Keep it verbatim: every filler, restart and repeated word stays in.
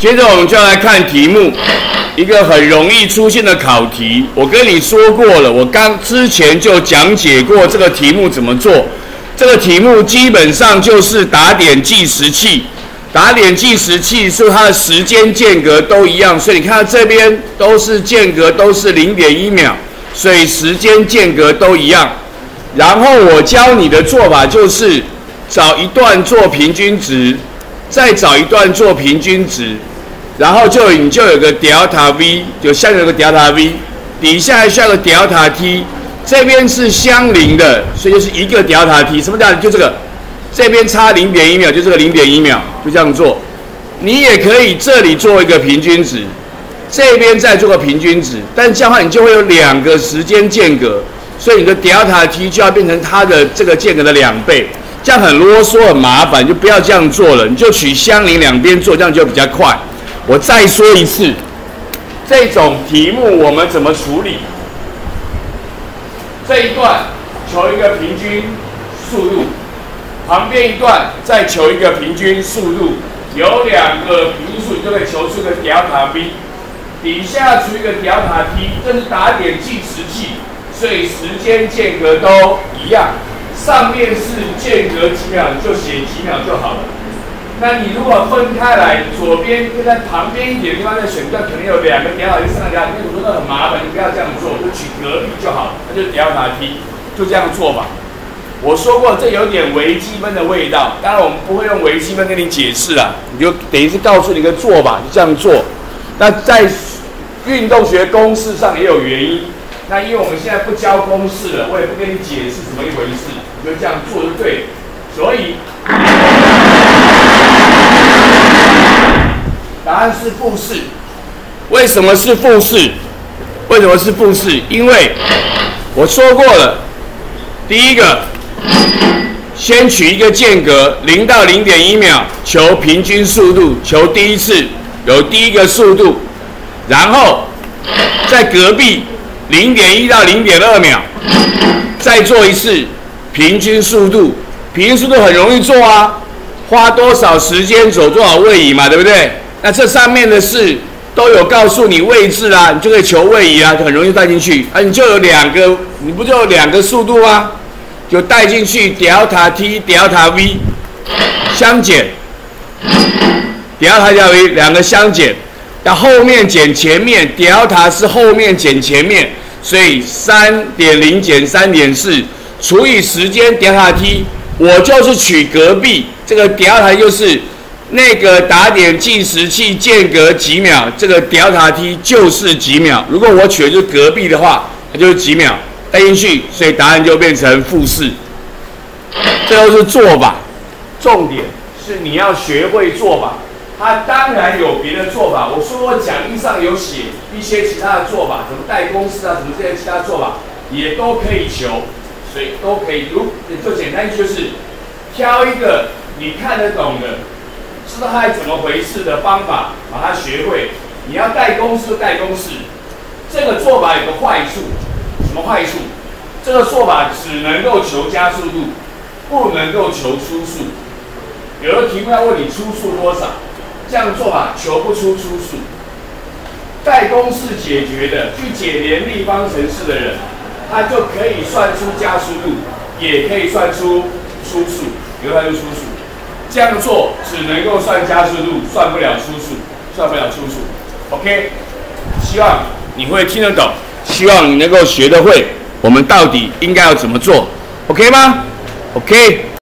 接着我们就要来看题目，一个很容易出现的考题。我跟你说过了，我刚之前就讲解过这个题目怎么做。这个题目基本上就是打点计时器，打点计时器是它的时间间隔都一样，所以你看到这边都是间隔都是 零点一秒，所以时间间隔都一样。然后我教你的做法就是找一段做平均值，再找一段做平均值，然后就你就有个 delta v， 就下面有个 delta v， 底下还需要个 delta t， 这边是相邻的，所以就是一个 delta t， 什么 delta？ 就这个，这边差 零点一秒，就这个 零点一秒，就这样做。你也可以这里做一个平均值，这边再做个平均值，但这样的话你就会有两个时间间隔，所以你的 delta t 就要变成它的这个间隔的两倍。这样很啰嗦很麻烦，就不要这样做了，你就取相邻两边做，这样就比较快。我再说一次，这种题目我们怎么处理？这一段求一个平均速度，旁边一段再求一个平均速度，有两个平均速度就可以求出个 delta v， 底下除一个 delta t， 这是打点计时器，所以时间间隔都一样。上面是间隔几秒，你就写几秒就好了。那你如果分开来，左边跟在旁边一点的地方再选段，可能有两个delta，就三个delta，你我说那很麻烦，你不要这样做，就取隔壁就好了，那就delta t， 就这样做吧。我说过，这有点微积分的味道，当然我们不会用微积分跟你解释啦，你就等于是告诉你一个做法，就这样做。那在运动学公式上也有原因。那因为我们现在不教公式了，我也不跟你解释怎么一回事，你就这样做就对了。所以答案是负四。为什么是负四？为什么是负四？因为我说过了，第一个先取一个间隔零到 零点一秒，求平均速度，求第一次有第一个速度，然后在隔壁零点一到 零点二秒，再做一次平均速度。平均速度很容易做啊，花多少时间走多少位移嘛，对不对？那这上面的事都有告诉你位置啦，你就可以求位移啊，就很容易带进去啊。你就有两个，你不就有两个速度吗？就带进去 delta t、delta v 相减 ，delta v 两个相减，那后面减前面 ，delta 是后面减前面。所以 三点零 减 三点四 除以时间 delta t， 我就是取隔壁这个 delta 就是那个打点计时器间隔几秒，这个 delta t 就是几秒。如果我取的就是隔壁的话，它就是几秒带进去，所以答案就变成负四。这都是做法，重点是你要学会做法。它当然有别的做法，我说过讲义上有写一些其他的做法，什么代公式啊，什么这些其他做法也都可以求，所以都可以。如就简单就是挑一个你看得懂的，知道它是怎么回事的方法，把它学会。你要代公式就代公式，这个做法有个坏处，什么坏处？这个做法只能够求加速度，不能够求初速。有的题目要问你初速多少。这样做法求不出初速，代公式解决的，去解联立方程式的人，他就可以算出加速度，也可以算出初速，也可以算出初速。这样做只能够算加速度，算不了初速，算不了初速。OK， 希望你会听得懂，希望你能够学得会，我们到底应该要怎么做 ？OK 吗 ？OK。